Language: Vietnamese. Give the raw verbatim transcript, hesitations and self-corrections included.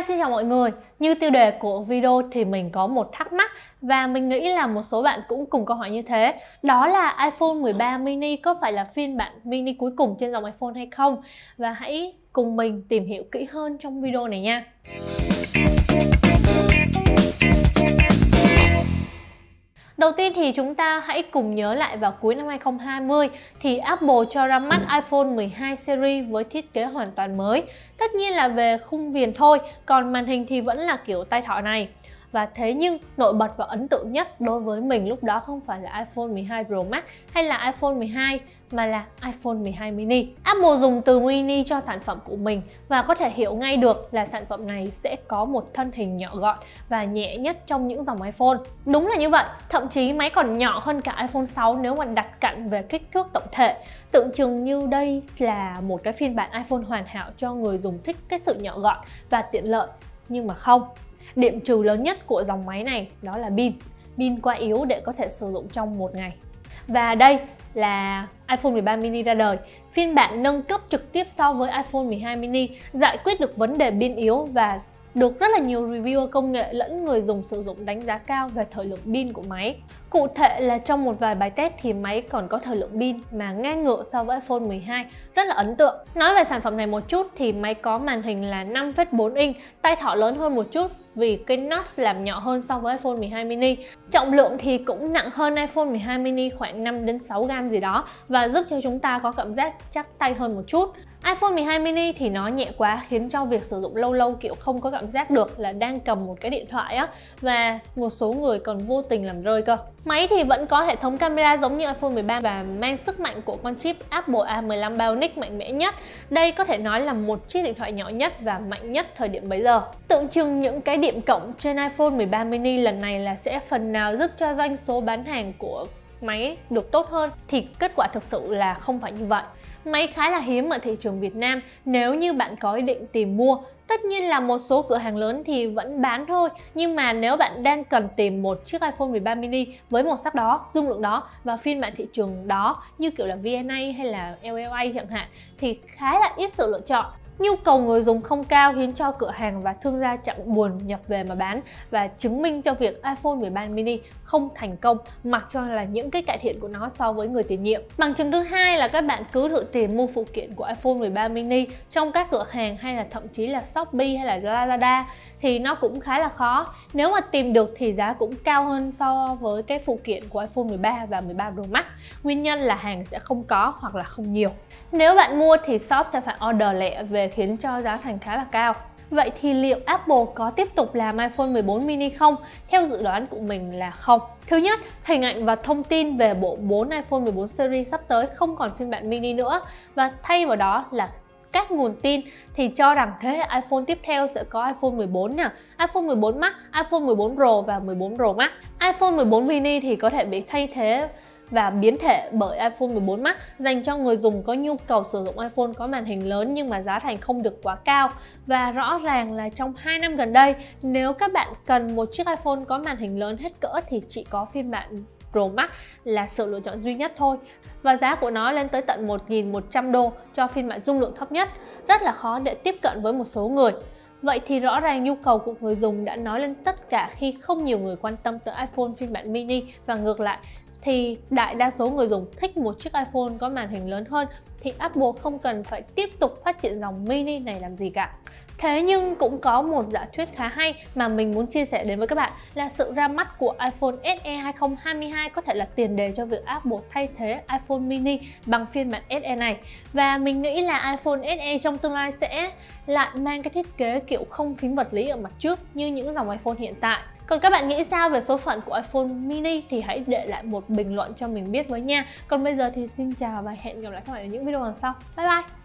Hi, xin chào mọi người. Như tiêu đề của video thì mình có một thắc mắc và mình nghĩ là một số bạn cũng cùng câu hỏi như thế. Đó là iPhone mười ba mini có phải là phiên bản mini cuối cùng trên dòng iPhone hay không? Và hãy cùng mình tìm hiểu kỹ hơn trong video này nha. Đầu tiên thì chúng ta hãy cùng nhớ lại vào cuối năm hai không hai không thì Apple cho ra mắt iPhone mười hai series với thiết kế hoàn toàn mới. Tất nhiên là về khung viền thôi, còn màn hình thì vẫn là kiểu tay thỏ này. Và thế nhưng nổi bật và ấn tượng nhất đối với mình lúc đó không phải là iPhone mười hai Pro Max hay là iPhone mười hai mà là iPhone mười hai mini. Apple dùng từ mini cho sản phẩm của mình và có thể hiểu ngay được là sản phẩm này sẽ có một thân hình nhỏ gọn và nhẹ nhất trong những dòng iPhone. Đúng là như vậy, thậm chí máy còn nhỏ hơn cả iPhone sáu nếu mà đặt cạnh về kích thước tổng thể. Tưởng chừng như đây là một cái phiên bản iPhone hoàn hảo cho người dùng thích cái sự nhỏ gọn và tiện lợi, nhưng mà không. Điểm trừ lớn nhất của dòng máy này đó là pin. Pin quá yếu để có thể sử dụng trong một ngày. Và đây là iPhone mười ba mini ra đời. Phiên bản nâng cấp trực tiếp so với iPhone mười hai mini, giải quyết được vấn đề pin yếu và được rất là nhiều reviewer công nghệ lẫn người dùng sử dụng đánh giá cao về thời lượng pin của máy. Cụ thể là trong một vài bài test thì máy còn có thời lượng pin mà ngang ngửa so với iPhone mười hai, rất là ấn tượng. Nói về sản phẩm này một chút thì máy có màn hình là năm phẩy bốn inch, tay thỏ lớn hơn một chút vì cái notch làm nhỏ hơn so với iPhone mười hai mini. Trọng lượng thì cũng nặng hơn iPhone mười hai mini khoảng năm đến sáu gam gì đó và giúp cho chúng ta có cảm giác chắc tay hơn một chút. iPhone mười hai mini thì nó nhẹ quá khiến cho việc sử dụng lâu lâu kiểu không có cảm giác được là đang cầm một cái điện thoại á, và một số người còn vô tình làm rơi cơ. Máy thì vẫn có hệ thống camera giống như iPhone mười ba và mang sức mạnh của con chip Apple A mười lăm Bionic mạnh mẽ nhất. Đây có thể nói là một chiếc điện thoại nhỏ nhất và mạnh nhất thời điểm bấy giờ. Tượng trưng những cái điểm cộng trên iPhone mười ba mini lần này là sẽ phần nào giúp cho doanh số bán hàng của máy được tốt hơn, thì kết quả thực sự là không phải như vậy. Máy khá là hiếm ở thị trường Việt Nam nếu như bạn có ý định tìm mua. Tất nhiên là một số cửa hàng lớn thì vẫn bán thôi, nhưng mà nếu bạn đang cần tìm một chiếc iPhone mười ba mini với màu sắc đó, dung lượng đó và phiên bản thị trường đó như kiểu là vê en a hay là lờ lờ a chẳng hạn thì khá là ít sự lựa chọn. Nhu cầu người dùng không cao khiến cho cửa hàng và thương gia chẳng buồn nhập về mà bán, và chứng minh cho việc iPhone mười ba mini không thành công mặc cho là những cái cải thiện của nó so với người tiền nhiệm. Bằng chứng thứ hai là các bạn cứ thử tìm mua phụ kiện của iPhone mười ba mini trong các cửa hàng hay là thậm chí là Shopee hay là Lazada thì nó cũng khá là khó. Nếu mà tìm được thì giá cũng cao hơn so với cái phụ kiện của iPhone mười ba và mười ba Pro Max. Nguyên nhân là hàng sẽ không có hoặc là không nhiều. Nếu bạn mua thì shop sẽ phải order lẻ về khiến cho giá thành khá là cao. Vậy thì liệu Apple có tiếp tục làm iPhone mười bốn mini không? Theo dự đoán của mình là không. Thứ nhất, hình ảnh và thông tin về bộ bốn iPhone mười bốn series sắp tới không còn phiên bản mini nữa, và thay vào đó là các nguồn tin thì cho rằng thế hệ iPhone tiếp theo sẽ có iPhone mười bốn nè, iPhone mười bốn Max, iPhone mười bốn Pro và mười bốn Pro Max. iPhone mười bốn mini thì có thể bị thay thế và biến thể bởi iPhone mười bốn Max dành cho người dùng có nhu cầu sử dụng iPhone có màn hình lớn nhưng mà giá thành không được quá cao. Và rõ ràng là trong hai năm gần đây, nếu các bạn cần một chiếc iPhone có màn hình lớn hết cỡ thì chỉ có phiên bản Pro Max là sự lựa chọn duy nhất thôi. Và giá của nó lên tới tận một nghìn một trăm đô cho phiên bản dung lượng thấp nhất, rất là khó để tiếp cận với một số người. Vậy thì rõ ràng nhu cầu của người dùng đã nói lên tất cả khi không nhiều người quan tâm tới iPhone phiên bản mini, và ngược lại thì đại đa số người dùng thích một chiếc iPhone có màn hình lớn hơn thì Apple không cần phải tiếp tục phát triển dòng mini này làm gì cả. Thế nhưng cũng có một giả thuyết khá hay mà mình muốn chia sẻ đến với các bạn là sự ra mắt của iPhone ét e hai không hai hai có thể là tiền đề cho việc Apple thay thế iPhone mini bằng phiên bản ét e này. Và mình nghĩ là iPhone ét e trong tương lai sẽ lại mang cái thiết kế kiểu không phím vật lý ở mặt trước như những dòng iPhone hiện tại. Còn các bạn nghĩ sao về số phận của iPhone mini thì hãy để lại một bình luận cho mình biết với nha. Còn bây giờ thì xin chào và hẹn gặp lại các bạn ở những video lần sau. Bye bye!